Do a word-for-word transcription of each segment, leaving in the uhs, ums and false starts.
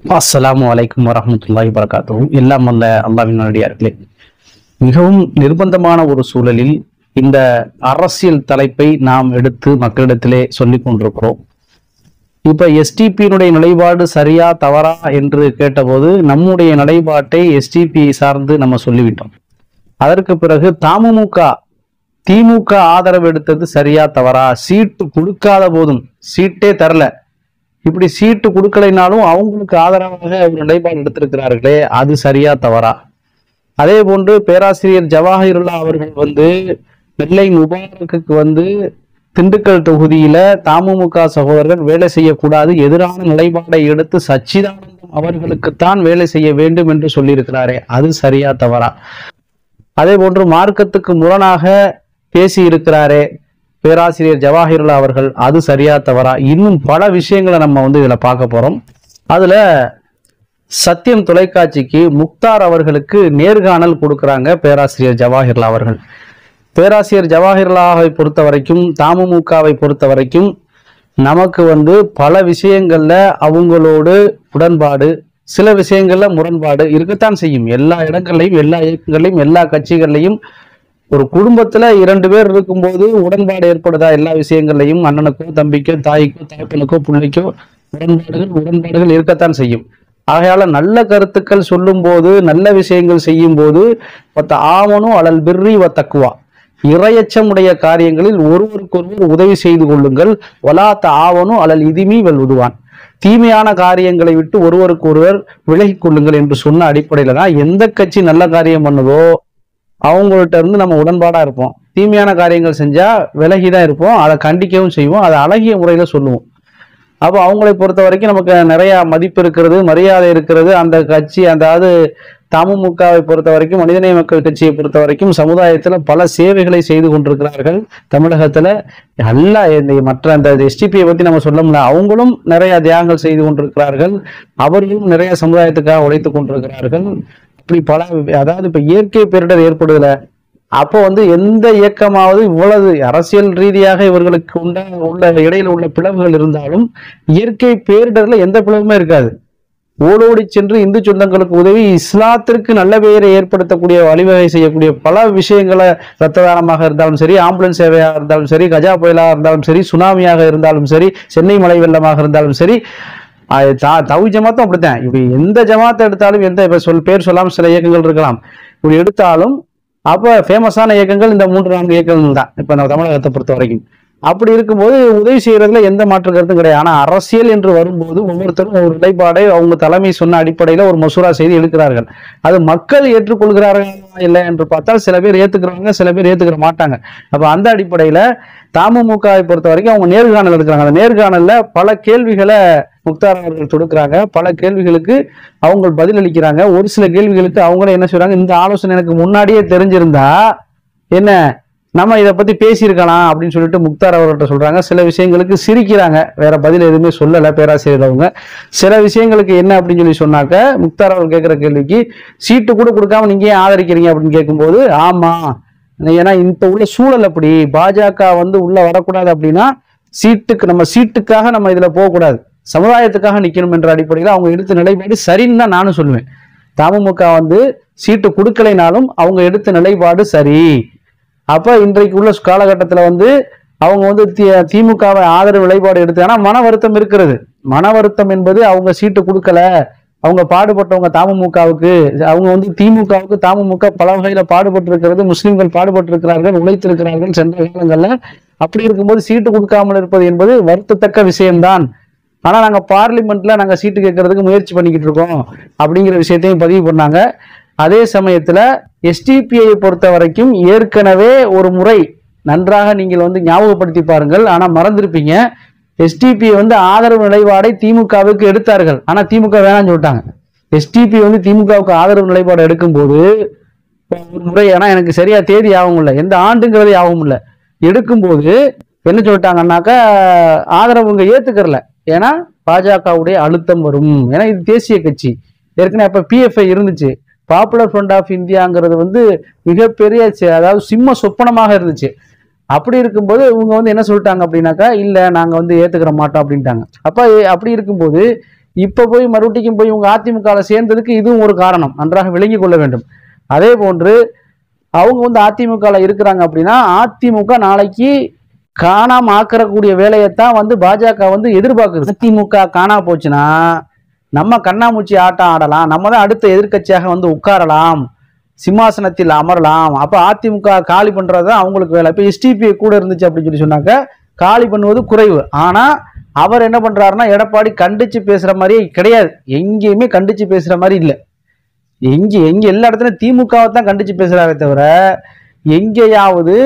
அஸ்ஸலாமு அலைக்கும் வரஹ்மத்துல்லாஹி வபரகாத்துஹு. எல்லாம் அல்ல அல்லாஹ்வின் நல்லடியார்களே, மிகவும் நிர்பந்தமான ஒரு சூழலில் இந்த அரசியல் தலைப்பை நாம் எடுத்து மக்களிடத்திலே சொல்லிக் கொண்டிருக்கிறோம். இப்ப எஸ்டிபியினுடைய நிலைப்பாடு சரியா தவறா என்று கேட்டபோது நம்முடைய நிலைப்பாட்டை எஸ்டிபி சார்ந்து நம்ம சொல்லிவிட்டோம். அதற்கு பிறகு தமுமுக திமுக ஆதரவு எடுத்தது சரியா தவறா, சீட்டு கொடுக்காத போதும், சீட்டே தரல, இப்படி சீட்டு கொடுக்கலைனாலும் அவங்களுக்கு ஆதரவாக ஒரு நிலைப்பாடு எடுத்திருக்கிறார்களே, அது சரியா தவறா. அதே போன்று பேராசிரியர் ஜவாஹிருல்லா அவர்கள் வந்து நெல்லை முபாரக்குக்கு வந்து திண்டுக்கல் தொகுதியில தமுமுக சகோதரர்கள் வேலை செய்யக்கூடாது, எதிரான நிலைப்பாடை எடுத்து சச்சிதானந்தம் அவர்களுக்குத்தான் வேலை செய்ய வேண்டும் என்று சொல்லியிருக்கிறாரே, அது சரியா தவறா. அதே போன்று மார்க்கத்துக்கு முரணாக பேசி இருக்கிறாரே பேராசிரியர் ஜவாஹிருல்லா அவர்கள், அது சரியா தவறா. இன்னும் பல விஷயங்களை நம்ம வந்து இதுல பார்க்க போறோம். அதுல சத்தியம் தொலைக்காட்சிக்கு முக்தார் அவர்களுக்கு நேர்காணல் கொடுக்குறாங்க பேராசிரியர் ஜவாஹிருல்லா அவர்கள். பேராசிரியர் ஜவாஹிருல்லாவை பொறுத்த வரைக்கும், தமுமுகவை பொறுத்த வரைக்கும் நமக்கு வந்து பல விஷயங்கள்ல அவங்களோடு உடன்பாடு, சில விஷயங்கள்ல முரண்பாடு இருக்கத்தான் செய்யும். எல்லா இடங்கள்லையும், எல்லா இயக்கங்களையும், எல்லா கட்சிகள்லையும் ஒரு குடும்பத்துல இரண்டு பேர் இருக்கும்போது உடன்பாடு ஏற்படுதா? எல்லா விஷயங்கள்லையும் அண்ணனுக்கோ தம்பிக்கோ தாய்க்கோ தகப்பனுக்கோ பிள்ளைக்கோ உடன்பாடுகள் உடன்பாடுகள் இருக்கத்தான் செய்யும். ஆகையால நல்ல கருத்துக்கள் சொல்லும் போது, நல்ல விஷயங்கள் செய்யும் போது ஆவனும் அலல் பிர்ரி வ தக்குவா, இரையச்சமுடைய காரியங்களில் ஒருவருக்கொருவர் உதவி செய்து கொள்ளுங்கள். வலாத்த ஆவனும் அலல் இதிமி வல் உதுவான், தீமையான காரியங்களை விட்டு ஒருவருக்கு ஒருவர் விலகி கொள்ளுங்கள் என்று சொன்ன அடிப்படையில தான் எந்த கட்சி நல்ல காரியம் பண்ணுதோ அவங்கள்ட்ட இருந்து நம்ம உடன்பாடா இருப்போம். தீமையான காரியங்கள் செஞ்சா விலகிதான் இருப்போம், அதை கண்டிக்கவும் செய்வோம், அதை அழகிய முறையில சொல்லுவோம். அப்போ அவங்களை பொறுத்த வரைக்கும் நமக்கு நிறைய மதிப்பு இருக்கிறது, மரியாதை இருக்கிறது. அந்த கட்சி, அதாவது தமுமுகவை பொறுத்த வரைக்கும், மனிதநேய மக்கள் கட்சியை பொறுத்த வரைக்கும் சமுதாயத்துல பல சேவைகளை செய்து கொண்டிருக்கிறார்கள். தமிழகத்துல எல்லா மற்ற அந்த எஸ்டிபியை பத்தி நம்ம சொல்ல முடியல, அவங்களும் நிறைய தியாகங்கள் செய்து கொண்டிருக்கிறார்கள். அவர்களும் நிறைய சமுதாயத்துக்காக உழைத்துக் கொண்டிருக்கிறார்கள். இப்படி பல, அதாவது இப்ப இயற்கை பேரிடர் ஏற்படுதல, அப்போ வந்து எந்த இயக்கமாவது இவ்வளவு அரசியல் ரீதியாக இவர்களுக்கு உண்ட உள்ள இடையில உள்ள பிளவுகள் இருந்தாலும் இயற்கை பேரிடர்ல எந்த பிளவுமே இருக்காது. ஓடோடி சென்று இந்து சொந்தங்களுக்கு உதவி, இஸ்லாத்திற்கு நல்ல பெயரை ஏற்படுத்தக்கூடிய வழிவகை செய்யக்கூடிய பல விஷயங்களை, ரத்த தானமாக இருந்தாலும் சரி, ஆம்புலன்ஸ் சேவையாக இருந்தாலும் சரி, கஜா புயலாக இருந்தாலும் சரி, சுனாமியாக இருந்தாலும் சரி, சென்னை மழை வெள்ளமாக இருந்தாலும் சரி, தவி ஜமாத்தும் அப்படித்தான். இப்படி எந்த ஜமாத்தை எடுத்தாலும், எந்த இப்ப சொல் பேர் சொல்லாமல் சில இயக்கங்கள் இருக்கலாம், இப்படி எடுத்தாலும் அப்ப ஃபேமஸான இயக்கங்கள் இந்த மூன்று நான்கு இயக்கங்கள் தான் இப்ப நம்ம தமிழகத்தை பொறுத்த வரைக்கும். அப்படி இருக்கும்போது உதவி செய்யறதுல எந்த மாற்று கருத்தும் கிடையாது. ஆனா அரசியல் என்று வரும்போது ஒவ்வொருத்தரும் ஒரு நிலைப்பாடை அவங்க தலைமை சொன்ன அடிப்படையில ஒரு மசூரா செய்து எடுக்கிறார்கள். அது மக்கள் ஏற்றுக்கொள்கிறார்கள் இல்லை என்று பார்த்தால் சில பேர் ஏத்துக்கிறாங்க, சில பேர் ஏத்துக்கிற மாட்டாங்க. அப்ப அந்த அடிப்படையில தமுமுகவை பொறுத்த வரைக்கும் அவங்க நேர்காணல் எடுக்கிறாங்க. அந்த நேர்காணல்ல பல கேள்விகளை முக்தார் அவர்கள் தொடுக்கிறாங்க, பல கேள்விகளுக்கு அவங்க பதில் அளிக்கிறாங்க. ஒரு சில கேள்விகளுக்கு அவங்களே என்ன சொல்றாங்க, இந்த ஆலோசனை எனக்கு முன்னாடியே தெரிஞ்சிருந்தா என்ன நம்ம இதை பத்தி பேசியிருக்கலாம் அப்படின்னு சொல்லிட்டு முக்தார் அவர்கள்ட்ட சொல்றாங்க. சில விஷயங்களுக்கு சிரிக்கிறாங்க, வேற பதில் எதுவுமே சொல்லல பேராசிரியர் அவங்க. சில விஷயங்களுக்கு என்ன அப்படின்னு சொல்லி சொன்னாக்க, முக்தார் அவர்கள் கேட்கிற கேள்விக்கு சீட்டு கூட கொடுக்காம நீங்க ஏன் ஆதரிக்கிறீங்க அப்படின்னு கேட்கும்போது, ஆமா, ஏன்னா இந்த உள்ள சூழல் அப்படி, பாஜக வந்து உள்ள வரக்கூடாது அப்படின்னா சீட்டுக்கு, நம்ம சீட்டுக்காக நம்ம இதுல போகக்கூடாது, சமுதாயத்துக்காக நிக்கணும் என்ற அடிப்படையில் அவங்க எடுத்த நிலைப்பாடு சரின்னு தான் நானும் சொல்லுவேன். தமுமுக வந்து சீட்டு கொடுக்கலைனாலும் அவங்க எடுத்த நிலைப்பாடு சரி. அப்ப இன்றைக்கு உள்ள காலகட்டத்துல வந்து அவங்க வந்து திமுகவை ஆதரவு நிலைப்பாடு எடுத்தாங்கன்னா மன வருத்தம் இருக்கிறது. மன வருத்தம் என்பது அவங்க சீட்டு கொடுக்கல, அவங்க பாடுபட்டவங்க தமுமுகவுக்கு, அவங்க வந்து திமுகவுக்கு தமுமுக பல வகையில பாடுபட்டு இருக்கிறது, முஸ்லிம்கள் பாடுபட்டு இருக்கிறார்கள், உழைத்திருக்கிறார்கள் சென்ற காலங்கள்ல. அப்படி இருக்கும்போது சீட்டு கொடுக்காமல் இருப்பது என்பது வருத்தத்தக்க விஷயம்தான். ஆனா நாங்க பார்லிமெண்ட்ல நாங்க சீட்டு கேட்கறதுக்கு முயற்சி பண்ணிக்கிட்டு இருக்கோம் அப்படிங்கிற விஷயத்தையும் பதிவு பண்ணாங்க. அதே சமயத்துல எஸ்டிபிஐ பொறுத்த வரைக்கும் ஏற்கனவே ஒரு முறை நன்றாக நீங்கள் வந்து ஞாபகப்படுத்தி பாருங்கள், ஆனா மறந்திருப்பீங்க, எஸ்டிபி வந்து ஆதரவு நிலைப்பாடை திமுகவுக்கு எடுத்தார்கள், ஆனா திமுக வேணாம்னு சொல்லிட்டாங்க. எஸ்டிபி வந்து திமுகவுக்கு ஆதரவு நிலைப்பாடு எடுக்கும் போது ஒரு முறை, ஆனா எனக்கு சரியா தேதி ஆகும் இல்லை, எந்த ஆண்டுங்கிறது ஆகும் இல்லை, எடுக்கும்போது என்ன சொல்லிட்டாங்கன்னாக்கா ஆதரவுங்க ஏத்துக்கறல, ஏன்னா பாஜகவுடைய அழுத்தம் வரும், ஏன்னா இது தேசிய கட்சி. ஏற்கனவே அப்ப பிஎஃப்ஐ இருந்துச்சு, பாப்புலர் ஃப்ரண்ட் ஆஃப் இந்தியாங்கிறது வந்து மிகப்பெரிய, அதாவது சிம்ம சொப்பனமாக இருந்துச்சு. அப்படி இருக்கும்போது இவங்க வந்து என்ன சொல்லிட்டாங்க அப்படின்னாக்கா, இல்ல நாங்க வந்து ஏத்துக்கிற மாட்டோம் அப்படின்ட்டாங்க. அப்ப அப்படி இருக்கும்போது இப்போ போய் மறுபடியும் போய் இவங்க அதிமுக சேர்ந்ததுக்கு இதுவும் ஒரு காரணம், நன்றாக விளங்கி கொள்ள வேண்டும். அதே போன்று அவங்க வந்து அதிமுக இருக்கிறாங்க அப்படின்னா அதிமுக நாளைக்கு காணாம ஆக்கக்கூடிய வேலையைத்தான் வந்து பாஜக வந்து எதிர்பார்க்குது. அதிமுக காணா போச்சுன்னா நம்ம கண்ணாமூச்சி ஆட்டம் ஆடலாம், நம்ம தான் அடுத்த எதிர்கட்சியாக வந்து உட்காரலாம், சிம்மாசனத்தில் அமரலாம். அப்போ அதிமுக காலி பண்றது தான் அவங்களுக்கு வேலை. இப்போ எஸ்டிபி கூட இருந்துச்சு அப்படின்னு சொல்லி சொன்னாக்க காலி பண்ணுவது குறைவு. ஆனா அவர் என்ன பண்றாருன்னா எடப்பாடி கண்டிச்சு பேசுற மாதிரியே கிடையாது, எங்கேயுமே கண்டிச்சு பேசுற மாதிரி இல்லை. எங்க எங்க எல்லா இடத்துலயும் திமுகவை தான் கண்டிச்சு பேசுறாரே தவிர எங்கேயாவது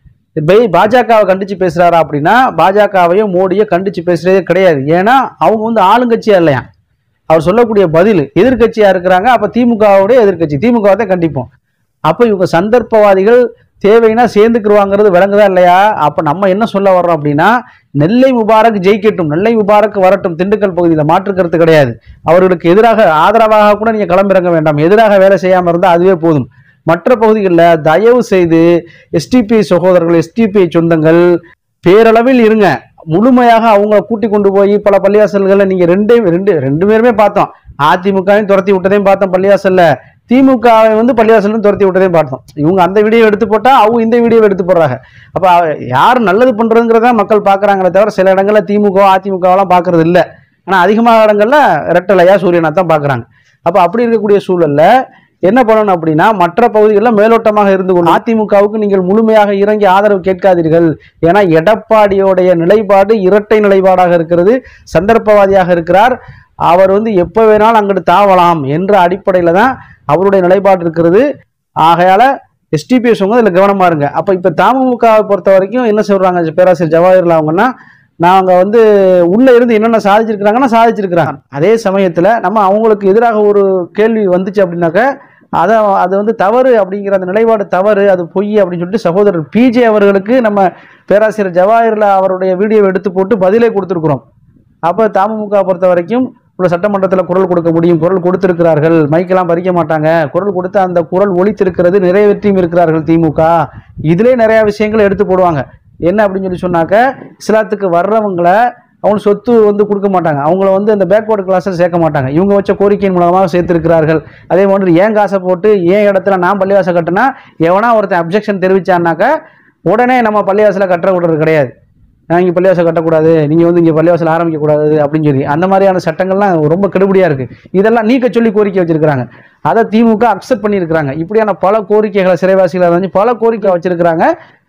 பாஜகவை கண்டிச்சு பேசுறாரா அப்படின்னா பாஜகவையும் மோடியை கண்டிச்சு பேசுறதே கிடையாது. ஏன்னா அவங்க வந்து ஆளுங்கட்சியா இல்லையா, அவர் சொல்லக்கூடிய பதில் எதிர்கட்சியா இருக்கிறாங்க. அப்ப திமுகவுடைய எதிர்கட்சி, திமுகவை தான் கண்டிப்போம். அப்ப இவங்க சந்தர்ப்பவாதிகள், தேவைன்னா சேர்ந்துக்குருவாங்கிறது விளங்குதா இல்லையா? அப்ப நம்ம என்ன சொல்ல வர்றோம் அப்படின்னா நெல்லை முபாரக் ஜெயிக்கட்டும், நெல்லை முபாரக் வரட்டும், திண்டுக்கல் பகுதியில் மாற்று கருத்து கிடையாது. அவர்களுக்கு எதிராக ஆதரவாக கூட நீங்க களமிறங்க வேண்டாம், எதிராக வேலை செய்யாம இருந்தால் அதுவே போதும். மற்ற பகுதிகளில் தயவு செய்து எஸ்டிபி சகோதரர்கள், எஸ்டிபி சொந்தங்கள் பேரளவில் இருங்க, முழுமையாக அவங்கள கூட்டி கொண்டு போய் பல பள்ளிவாசல்களை நீங்க ரெண்டே ரெண்டு ரெண்டு பேருமே பார்த்தோம். அதிமுகவையும் துரத்தி விட்டதையும் பார்த்தோம் பள்ளிவாசல்ல, திமுகவை வந்து பள்ளிவாசல் துரத்தி விட்டதையும் பார்த்தோம். இவங்க அந்த வீடியோ எடுத்து போட்டா அவங்க இந்த வீடியோ எடுத்து போடுறாங்க. அப்ப யார் நல்லது பண்றதுங்கிறத மக்கள் பாக்குறாங்களே தவிர சில இடங்கள்ல திமுக அதிமுகவெல்லாம் பாக்குறது இல்லை. ஆனா அதிகமான இடங்கள்ல ரெட்டலையா சூரியனா தான் பாக்குறாங்க. அப்ப அப்படி இருக்கக்கூடிய சூழல்ல என்ன பண்ணணும் அப்படின்னா மற்ற பகுதிகளில் மேலோட்டமாக இருந்து கொண்டு அதிமுகவுக்கு நீங்கள் முழுமையாக இறங்கி ஆதரவு கேட்காதீர்கள். ஏன்னா எடப்பாடியோடைய நிலைப்பாடு இரட்டை நிலைப்பாடாக இருக்கிறது, சந்தர்ப்பவாதியாக இருக்கிறார். அவர் வந்து எப்போ வேணாலும் அங்கிட்டு தாவலாம் என்ற அடிப்படையில தான் அவருடைய நிலைப்பாடு இருக்கிறது. ஆகையால எஸ்டிபிஎஸ் இதுல கவனமா இருங்க. அப்ப இப்ப தமுகவை பொறுத்த வரைக்கும் என்ன சொல்றாங்க பேராசிரியர் ஜவாஹிர்லால் அவங்கன்னா, நாங்க வந்து உள்ள இருந்து என்னென்ன சாதிச்சிருக்கிறாங்கன்னா சாதிச்சிருக்கிறாங்க. அதே சமயத்துல நம்ம அவங்களுக்கு எதிராக ஒரு கேள்வி வந்துச்சு அப்படின்னாக்க அதை அது வந்து தவறு அப்படிங்கிற அந்த நிலைப்பாடு தவறு, அது பொய் அப்படின்னு சொல்லிட்டு சகோதரர் பிஜே அவர்களுக்கு நம்ம பேராசிரியர் ஜவாஹிர்லால் அவருடைய வீடியோவை எடுத்து போட்டு பதிலே கொடுத்துருக்குறோம். அப்போ தமுக பொறுத்த வரைக்கும் உள்ள சட்டமன்றத்தில் குரல் கொடுக்க முடியும், குரல் கொடுத்திருக்கிறார்கள், மைக்கெல்லாம் பறிக்க மாட்டாங்க, குரல் கொடுத்து அந்த குரல் ஒலித்திருக்கிறது, நிறைவேற்றியும் இருக்கிறார்கள் திமுக. இதுலேயே நிறைய விஷயங்களை எடுத்து போடுவாங்க. என்ன அப்படின்னு சொல்லி சொன்னாக்க இஸ்லாத்துக்கு வர்றவங்களை அவங்க சொத்து வந்து கொடுக்க மாட்டாங்க, அவங்கள வந்து அந்த பேக்வர்டு கிளாஸில் சேர்க்க மாட்டாங்க, இவங்க வச்ச கோரிக்கையின் மூலமாக சேர்த்திருக்கிறார்கள். அதே மாதிரி ஏன் காசை போட்டு ஏன் இடத்துல நான் பள்ளிவாசல் கட்டினா எவனா ஒருத்தன் அப்ஜெக்ஷன் தெரிவிச்சான்னாக்க உடனே நம்ம பள்ளிவாசலை கட்ட விடுறது கிடையாது. நான் இங்கே பள்ளிவாசல் கட்டக்கூடாது, நீங்கள் வந்து இங்கே பள்ளிவாசல் ஆரம்பிக்கக்கூடாது அப்படின்னு சொல்லி அந்த மாதிரியான சட்டங்கள்லாம் ரொம்ப கெடுபடியாக இருக்குது. இதெல்லாம் நீக்க சொல்லி கோரிக்கை வச்சிருக்கிறாங்க, அதை திமுக அக்செப்ட் பண்ணியிருக்கிறாங்க. இப்படியான பல கோரிக்கைகளை சிறைவாசிகளை வந்து பல கோரிக்கை வச்சிருக்கிறாங்க.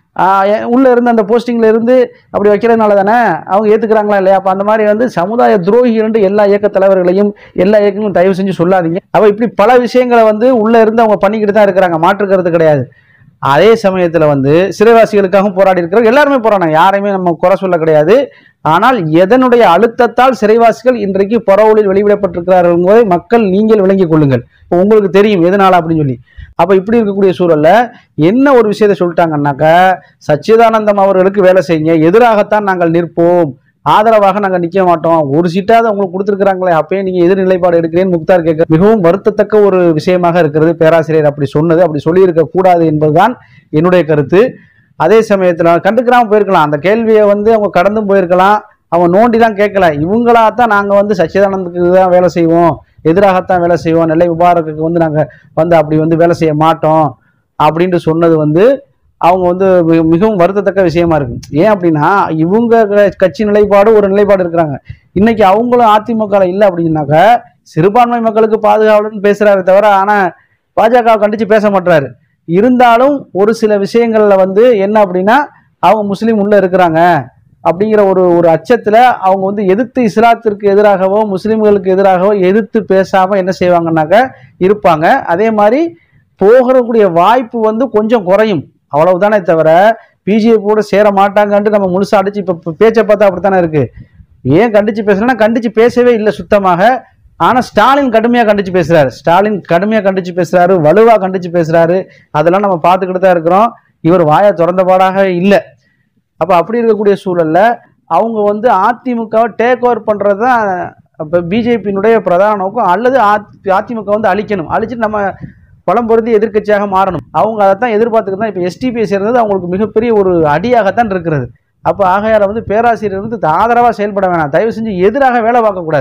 உள்ள இருந்து அந்த போஸ்டிங்ல இருந்து அப்படி வைக்கிறதுனால தானே அவங்க ஏத்துக்கிறாங்களா இல்லையா? அப்ப அந்த மாதிரி வந்து சமுதாய துரோகிகள் எல்லா இயக்க தலைவர்களையும் எல்லா இயக்கங்களும் தயவு செஞ்சு சொல்லாதீங்க. அவ இப்படி பல விஷயங்களை வந்து உள்ள இருந்து அவங்க பண்ணிக்கிட்டு தான் இருக்கிறாங்க, மாற்றுக்கிறது கிடையாது. அதே சமயத்துல வந்து சிறைவாசிகளுக்காகவும் போராடி இருக்கிறாங்க, எல்லாருமே போராடினாங்க, யாரையுமே நம்ம குறை சொல்ல கிடையாது. ஆனால் எதனுடைய அழுத்தத்தால் சிறைவாசிகள் இன்றைக்கு பரவலில் வெளிவிடப்பட்டிருக்கிறார்கள் என்பதை மக்கள் நீங்கள் விளங்கிக் கொள்ளுங்கள். உங்களுக்கு தெரியும் எதனால அப்படின்னு சொல்லி. அப்ப இப்படி இருக்கக்கூடிய சூழல்ல என்ன ஒரு விஷயத்தை சொல்லிட்டாங்கன்னாக்க சச்சிதானந்தம் அவர்களுக்கு வேலை செய்யுங்க, எதிராகத்தான் நாங்கள் நிற்போம், ஆதரவாக நாங்க நிக்க மாட்டோம், ஒரு சீட்டாவது அவங்களுக்கு கொடுத்துருக்காங்களே அப்பயே நீங்க எதிர் நிலைப்பாடு எடுக்கிறேன்னு முக்தார் கேட்க மிகவும் வருத்தத்தக்க ஒரு விஷயமாக இருக்கிறது. பேராசிரியர் அப்படி சொன்னது, அப்படி சொல்லி இருக்க கூடாது என்பதுதான் என்னுடைய கருத்து. அதே சமயத்துல கண்டுக்கிறாம போயிருக்கலாம், அந்த கேள்வியை வந்து அவங்க கடந்தும் போயிருக்கலாம், அவங்க நோண்டிலாம் கேட்கல. இவங்களா தான் நாங்க வந்து சச்சிதானந்துக்கு தான் வேலை செய்வோம், எதிராகத்தான் வேலை செய்வோம், நெல்லை முபாரக்குக்கு வந்து நாங்க வந்து அப்படி வந்து வேலை செய்ய மாட்டோம் அப்படின்ட்டு சொன்னது வந்து அவங்க வந்து மிகவும் வருத்தத்தக்க விஷயமா இருக்கு. ஏன் அப்படின்னா இவங்க கட்சி நிலைப்பாடு ஒரு நிலைப்பாடு இருக்கிறாங்க, இன்னைக்கு அவங்களும் அதிமுக இல்லை அப்படின்னாக்க சிறுபான்மை மக்களுக்கு பாதுகாவலன்னு பேசுறாரு தவிர ஆனா பாஜக கண்டிச்சு பேச மாட்டாரு. இருந்தாலும் ஒரு சில விஷயங்கள்ல வந்து என்ன அப்படின்னா அவங்க முஸ்லீம் உள்ள இருக்கிறாங்க அப்படிங்கிற ஒரு ஒரு அச்சத்துல அவங்க வந்து எதிர்த்து இஸ்லாத்திற்கு எதிராகவோ முஸ்லிம்களுக்கு எதிராகவோ எதிர்த்து பேசாம என்ன செய்வாங்கன்னாக்க இருப்பாங்க. அதே மாதிரி போகக்கூடிய வாய்ப்பு வந்து கொஞ்சம் குறையும், அவ்வளவுதானே தவிர பிஜேபி கூட சேர மாட்டாங்கன்ட்டு நம்ம முழுசா அடிச்சு இப்ப பேச்சை பார்த்தா அப்படித்தானே இருக்கு. ஏன் கண்டிச்சு பேசலன்னா கண்டிச்சு பேசவே இல்லை சுத்தமாக. ஆனா ஸ்டாலின் கடுமையா கண்டிச்சு பேசுறாரு, ஸ்டாலின் கடுமையா கண்டிச்சு பேசுறாரு, வலுவா கண்டிச்சு பேசுறாரு, அதெல்லாம் நம்ம பார்த்துக்கிட்டு தான் இருக்கிறோம். இவர் வாயை திறந்த பாடாக இல்லை. அப்ப அப்படி இருக்கக்கூடிய சூழல்ல அவங்க வந்து அதிமுகவை டேக் ஓவர் பண்றதுதான் இப்ப பிஜேபியினுடைய பிரதான நோக்கம், அல்லது அதிமுக வந்து அழிக்கணும், அழிச்சிட்டு நம்ம பலம் பொருந்தி எதிர்கட்சியாக மாறணும். அவங்க அதைத்தான் எதிர்பார்த்துக்கிட்டு தான் இப்ப எஸ்டிபி சேர்ந்தது அவங்களுக்கு மிகப்பெரிய ஒரு அடியாகத்தான் இருக்கிறது. அப்ப ஆகையால வந்து பேராசிரியர் வந்து ஆதரவா செயல்பட வேணாம், தயவு செஞ்சு எதிராக வேலை பார்க்க கூடாது.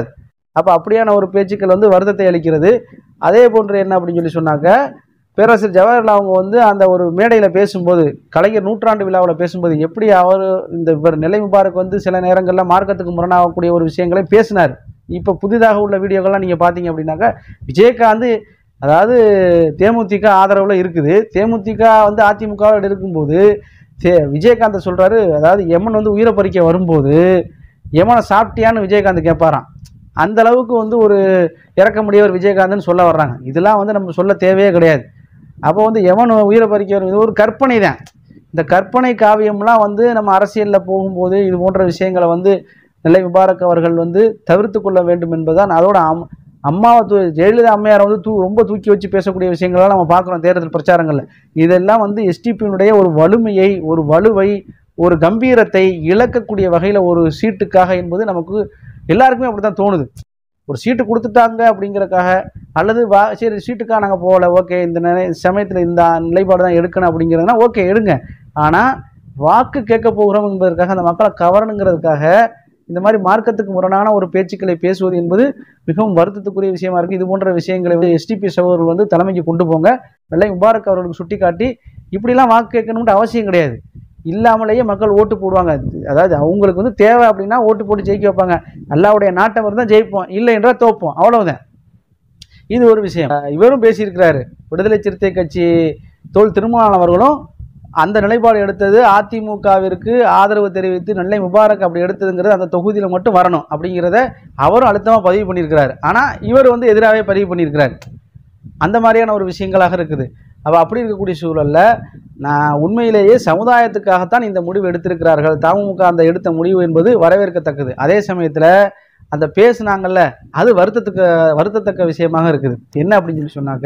அப்போ அப்படியான ஒரு பேச்சுக்கள் வந்து வருத்தத்தை அளிக்கிறது. அதே போன்று என்ன அப்படின்னு சொல்லி சொன்னாக்க, பேராசிரியர் ஜவஹர்லால் அவங்க வந்து அந்த ஒரு மேடையில் பேசும்போது, கலைஞர் நூற்றாண்டு விழாவில் பேசும்போது எப்படி அவர் இந்த இவர் நிலை முபாரக் வந்து சில நேரங்களில் மார்க்கத்துக்கு முரணாகக்கூடிய ஒரு விஷயங்களை பேசினார். இப்போ புதிதாக உள்ள வீடியோக்கள்லாம் நீங்கள் பார்த்தீங்க அப்படின்னாக்கா, விஜயகாந்த் அதாவது தேமுதிக ஆதரவில் இருக்குது, தேமுதிக வந்து அதிமுகவோடு இருக்கும்போது தே விஜயகாந்தை சொல்கிறாரு, அதாவது எமன் வந்து உயிரை பறிக்க வரும்போது எமனை சாப்பிட்டியான்னு விஜயகாந்த் கேட்பாராம். அந்த அளவுக்கு வந்து ஒரு இறக்க முடியவர் விஜயகாந்த்னு சொல்ல வர்றாங்க. இதெல்லாம் வந்து நம்ம சொல்ல தேவையே கிடையாது. அப்போ வந்து எவன் உயிரை பறிக்க வரும், இது ஒரு கற்பனை தான். இந்த கற்பனை காவியம்லாம் வந்து நம்ம அரசியலில் போகும்போது இது போன்ற விஷயங்களை வந்து நிலை முபாரக் அவர்கள் வந்து தவிர்த்து கொள்ள வேண்டும் என்பதுதான். அதோட அம் அம்மாவை தூ ஜெயலலிதா அம்மையாரை வந்து தூ ரொம்ப தூக்கி வச்சு பேசக்கூடிய விஷயங்கள்லாம் நம்ம பார்க்குறோம் தேர்தல் பிரச்சாரங்களில். இதெல்லாம் வந்து எஸ்டிபியினுடைய ஒரு வலிமையை, ஒரு வலுவை, ஒரு கம்பீரத்தை இழக்கக்கூடிய வகையில் ஒரு சீட்டுக்காக என்பது நமக்கு எல்லாருக்குமே அப்படி தான் தோணுது. ஒரு சீட்டு கொடுத்துட்டாங்க அப்படிங்கிறக்காக, அல்லது வா சரி சீட்டுக்காக நாங்கள் போகல, ஓகே இந்த நிலை சமயத்தில் இந்த நிலைப்பாடு தான் எடுக்கணும் அப்படிங்கிறதுனா ஓகே எடுங்க. ஆனால் வாக்கு கேட்க போகிறோம் என்பதற்காக, அந்த மக்களை கவரணுங்கிறதுக்காக இந்த மாதிரி மார்க்கத்துக்கு முரணான ஒரு பேச்சுக்களை பேசுவது என்பது மிகவும் வருத்தத்துக்குரிய விஷயமா இருக்குது. இது போன்ற விஷயங்களை வந்து எஸ்டிபி சகோதரர்கள் வந்து தலைமைக்கு கொண்டு போங்க. நிலை முபாரக் அவர்களுக்கு சுட்டி காட்டி இப்படிலாம் வாக்கு கேட்கணும்னு அவசியம் கிடையாது, இல்லாமலேயே மக்கள் ஓட்டு போடுவாங்க. அதாவது அவங்களுக்கு வந்து தேவை அப்படின்னா ஓட்டு போட்டு ஜெயிக்க வைப்பாங்க. அல்லாவுடைய நாட்டம் இருந்தால் ஜெயிப்போம், இல்லை என்றால் தோப்போம், அவ்வளவுதான். இது ஒரு விஷயம். இவரும் பேசியிருக்கிறாரு, விடுதலை சிறுத்தை கட்சி தோல் திருமாவளவன் அவர்களும் அந்த நிலைப்பாடு எடுத்தது அதிமுகவிற்கு ஆதரவு தெரிவித்து நிலை முபாரக் அப்படி எடுத்ததுங்கிறது அந்த தொகுதியில் மட்டும் வரணும் அப்படிங்கிறத அவரும் அழுத்தமாக பதிவு பண்ணியிருக்கிறார். ஆனால் இவர் வந்து எதிராகவே பதிவு பண்ணியிருக்கிறார். அந்த மாதிரியான ஒரு விஷயங்களாக இருக்குது. அப்போ அப்படி இருக்கக்கூடிய சூழலில் நான் உண்மையிலேயே சமுதாயத்துக்காகத்தான் இந்த முடிவு எடுத்திருக்கிறார்கள். தமுக அந்த எடுத்த முடிவு என்பது வரவேற்கத்தக்கது. அதே சமயத்தில் அந்த பேசுனாங்கல்ல, அது வருத்தத்துக்கு வருத்தத்தக்க விஷயமாக இருக்குது. என்ன அப்படின்னு சொல்லி சொன்னாக்க,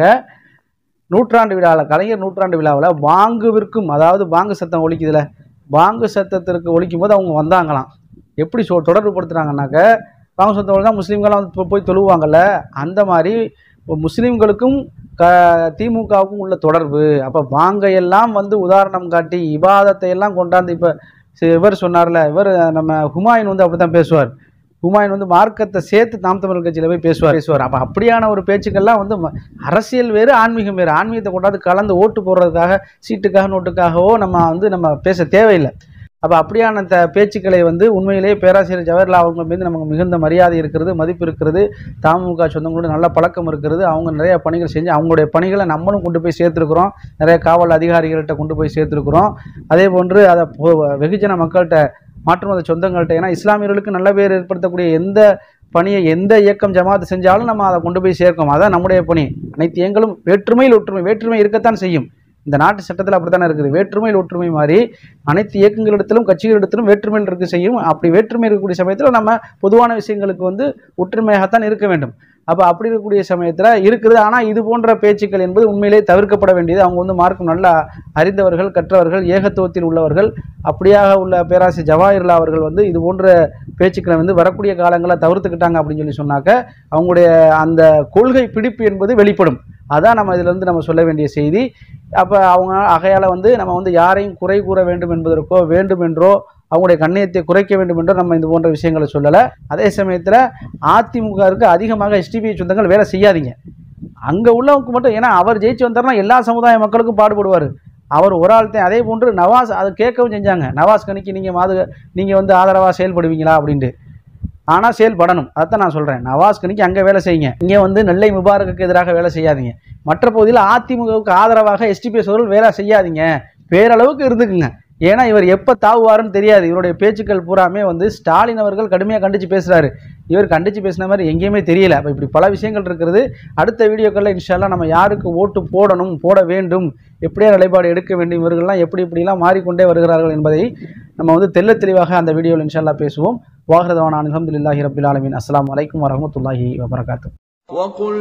நூற்றாண்டு விழாவில், கலைஞர் நூற்றாண்டு விழாவில் பாங்குவிற்கும், அதாவது பாங்கு சத்தம் ஒலிக்குதுல, பாங்கு சத்தத்திற்கு ஒலிக்கும் போது அவங்க வந்தாங்களாம். எப்படி சொ தொடர்பு படுத்துகிறாங்கன்னாக்க, பாங்கு சத்தம் தான் முஸ்லீம்கள்லாம் வந்து போய் தொழுவாங்கல்ல, அந்த மாதிரி முஸ்லீம்களுக்கும் க திமுகவுக்கும் உள்ள தொடர்பு. அப்போ பாங்கையெல்லாம் வந்து உதாரணம் காட்டி இபாதத்தை எல்லாம் கொண்டாந்து, இப்போ இவர் சொன்னார்ல, இவர் நம்ம ஹுமாயூன் வந்து அப்படி தான் பேசுவார். ஹுமாயூன் வந்து மார்க்கத்தை சேர்த்து நாம் தமிழர் கட்சியில் போய் பேசுவார் பேசுவார் அப்போ அப்படியான ஒரு பேச்சுக்கள்லாம் வந்து அரசியல் வேறு, ஆன்மீகம் வேறு. ஆன்மீகத்தை கொண்டாந்து கலந்து ஓட்டு போடுறதுக்காக, சீட்டுக்காக, நோட்டுக்காகவோ நம்ம வந்து நம்ம பேச தேவையில்லை. அப்போ அப்படியான த பேச்சுக்களை வந்து உண்மையிலேயே பேராசிரியர் ஜவஹர்லால் அவங்க மீது நமக்கு மிகுந்த மரியாதை இருக்கிறது, மதிப்பு இருக்கிறது. தமுக சொந்தங்களோட நல்ல பழக்கம் இருக்கிறது. அவங்க நிறைய பணிகள் செஞ்சு அவங்களுடைய பணிகளை நம்மளும் கொண்டு போய் சேர்த்துருக்குறோம். நிறைய காவல் அதிகாரிகள்கிட்ட கொண்டு போய் சேர்த்துருக்குறோம். அதே போன்று அதை வெகுஜன மக்கள்கிட்ட, மாற்று மத சொந்தங்கள்கிட்ட, ஏன்னா இஸ்லாமியர்களுக்கு நல்ல பேர் ஏற்படுத்தக்கூடிய எந்த பணியை எந்த இயக்கம் ஜமாத்து செஞ்சாலும் நம்ம அதை கொண்டு போய் சேர்க்கோம். அதான் நம்முடைய பணி. அனைத்து இயங்களும் வேற்றுமையில் ஒற்றுமை, வேற்றுமை இருக்கத்தான் செய்யும். இந்த நாட்டு சட்டத்தில் அப்படித்தானே இருக்குது. வேற்றுமையில் ஒற்றுமை மாதிரி அனைத்து இயக்கங்களிடத்திலும் கட்சிகளிடத்திலும் வேற்றுமையில் இருக்க செய்யும். அப்படி வேற்றுமை இருக்கக்கூடிய சமயத்தில் நம்ம பொதுவான விஷயங்களுக்கு வந்து ஒற்றுமையாகத்தான் இருக்க வேண்டும். அப்போ அப்படி இருக்கக்கூடிய சமயத்தில் இருக்குது. ஆனால் இது போன்ற பேச்சுக்கள் என்பது உண்மையிலே தவிர்க்கப்பட வேண்டியது. அவங்க வந்து மார்க்கம் நல்லா அறிந்தவர்கள், கற்றவர்கள், ஏகத்துவத்தில் உள்ளவர்கள். அப்படியாக உள்ள பேராசிரியர் ஜவஹர்லால் அவர்கள் வந்து இது போன்ற பேச்சுக்களை வந்து வரக்கூடிய காலங்களில் தவிர்த்துக்கிட்டாங்க அப்படின்னு சொல்லி சொன்னாக்க அவங்களுடைய அந்த கொள்கை பிடிப்பு என்பது வெளிப்படும். அதான் நம்ம இதிலிருந்து நம்ம சொல்ல வேண்டிய செய்தி. அப்போ அவங்க ஆகையால் வந்து நம்ம வந்து யாரையும் குறை கூற வேண்டும் என்பதற்கோ வேண்டும் என்றோ அவங்களுடைய கண்ணியத்தை குறைக்க வேண்டும் என்றோ நம்ம இந்த போன்ற விஷயங்களை சொல்லலை. அதே சமயத்தில் அதிமுகவுக்கு அதிகமாக எஸ்டிபி சொந்தங்கள் வேலை செய்யாதீங்க. அங்கே உள்ளவங்க மட்டும், ஏன்னா அவர் ஜெயிச்சு வந்தார்னா எல்லா சமுதாய மக்களுக்கும் பாடுபடுவார். அவர் ஒரு ஆள் தான். அதே போன்று நவாஸ் அதை கேட்கவும் செஞ்சாங்க. நவாஸ் கணிக்கு நீங்கள் மாது நீங்கள் வந்து ஆதரவாக செயல்படுவீங்களா அப்படின்ட்டு. ஆனால் செயல்படணும். அதைத்தான் நான் சொல்கிறேன். நவாஸ் கணிக்கு அங்கே வேலை செய்யுங்க, இங்கே வந்து நெல்லை முபாரக்கு எதிராக வேலை செய்யாதீங்க. மற்ற பகுதியில் அதிமுகவுக்கு ஆதரவாக எஸ்டிபி சோழர்கள் வேலை செய்யாதீங்க. பேரளவுக்கு இருந்துக்குங்க. ஏன்னா இவர் எப்போ தாவுவாருன்னு தெரியாது. இவருடைய பேச்சுக்கள் பூராமே வந்து ஸ்டாலின் அவர்கள் கடுமையாக கண்டித்து பேசுகிறாரு. இவர் கண்டித்து பேசின மாதிரி எங்கேயுமே தெரியல. அப்போ இப்படி பல விஷயங்கள் இருக்கிறது. அடுத்த வீடியோக்களில் இன்ஷால்லா நம்ம யாருக்கு ஓட்டு போடணும், போட வேண்டும், எப்படியா நிலைப்பாடு எடுக்க வேண்டும், இவர்கள்லாம் எப்படி இப்படிலாம் மாறிக்கொண்டே வருகிறார்கள் என்பதை நம்ம வந்து தெல்ல தெளிவாக அந்த வீடியோவில் இன்ஷால்லா பேசுவோம். வாஹிரதவானா அல்ஹம்துலில்லாஹி ரப்பில் ஆலமீன். அஸ்ஸலாமு அலைக்கும் வரஹ்மத்துல்லாஹி வபரகாத்துஹு. وَقُلْ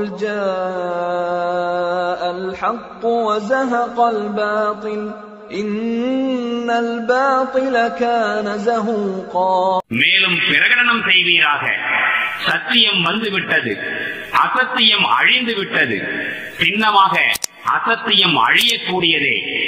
جَاءَ الْحَقُّ وَزَهَقَ الْبَاطِلُ إِنَّ الْبَاطِلَ كَانَ زَهُوقًا. மேலும் பிரகடனம் செய்வீராக, சத்தியம் வந்துவிட்டது, அசத்தியம் அழிந்து விட்டது. சின்னமாக அசத்தியம் அழியக்கூடியதே.